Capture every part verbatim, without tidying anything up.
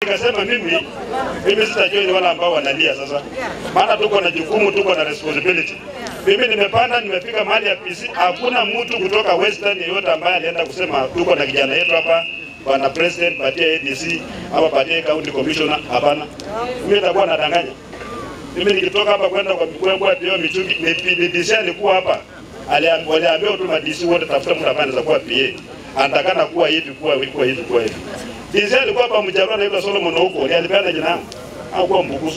Nikasema mimi mimi sitajoin wala ambao wanalia sasa. Maana tuko na jukumu, tuko na responsibility. Mimi nimepanda, nimefika mahali ya P C, hakuna mtu kutoka Western yeyote ambaye alienda kusema tuko na kijana yetu hapa, bwana president, patia A D C, ama patia county commissioner, hapana. Mimi nitakuwa nadanganya. Mimi nikitoka hapa kwenda kwa mkuu kwa P O Michuki, ni D C alikuwa hapa. Aliambiwa tu ma D C wote tafuta mtu ambaye anaweza kuwa P A. Anatakana kuwa hivi, kuwa hivi, kuwa hivi, kuwa hivi. D C alikuwa hapa mjarua na yule Solomon huko, alipeana jina langu. Au kwa Mbukusu.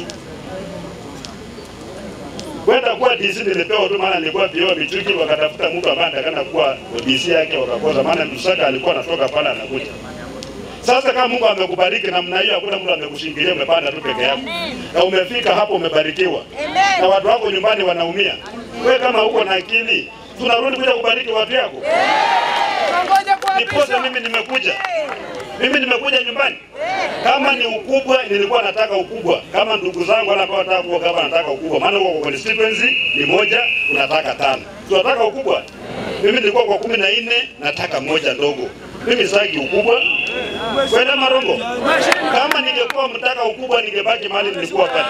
Kwenda kuwa D C nilipewa tu maana nilikuwa P O Michuki, wakatafuta mtu ambaye anatakana kuwa D C yake, wakakosa maana Msaka alikuwa anatoka pale anakuja. Sasa kama Mungu amekubariki namna hiyo, hakuna mtu amekushingilia, umepanda tu peke yako. Na umefika hapo umebarikiwa. Amen. Na watu wako nyumbani wanaumia. Wewe kama uko na akili, tunarudi kuja kubariki watu yako. Ngoja kwa Niposa mimi nimekuja. Mimi nimekuja nyumbani. Kama ni ukubwa nilikuwa nataka ukubwa. Kama ndugu zangu wala ambao wanataka kuwa kama nataka ukubwa. Maana uko kwa constituency ni moja, unataka tano. Tunataka ukubwa. Mimi nilikuwa kwa kumi na nne, nataka moja ndogo. Mimi sitaki ukubwa. Kwenda Marongo. Kama ningekuwa mtaka ukubwa ningebaki mahali nilikuwa pale.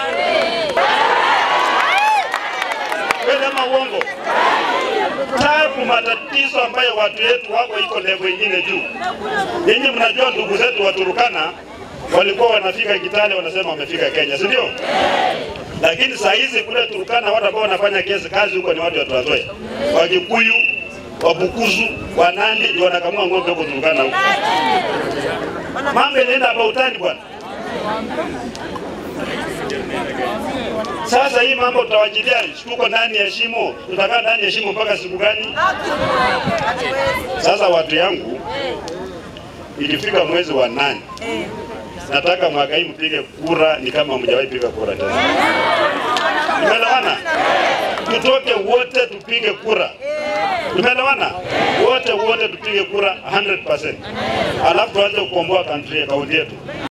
Kwenda Mauongo. Tabu matatizo ambayo watu wetu wako iko level nyingine juu. Ninyi mnajua ndugu zetu wa Turkana walikuwa wanafika Kitale wanasema wamefika Kenya, si ndio? Lakini saa hizi kule Turkana watu ambao wanafanya kesi kazi huko ni watu wa Trans Nzoia. Wakikuyu, Wabukusu, Wanandi ndio wanakamua ng'ombe huko Turkana huko. Mambo yanaenda hapa utani bwana. Sasa hii mambo tutawajilia, tuko ndani ya shimo, tutakaa ndani ya shimo mpaka siku gani? Sasa watu yangu, ikifika mwezi wa nane, nataka mwaka hii mpige kura ni kama mjawahi piga kura tena. Tumeelewana? Tutoke wote tupige kura. Tumeelewana? Wote wote tupige kura one hundred percent. Alafu tuanze kukomboa country kaunti yetu.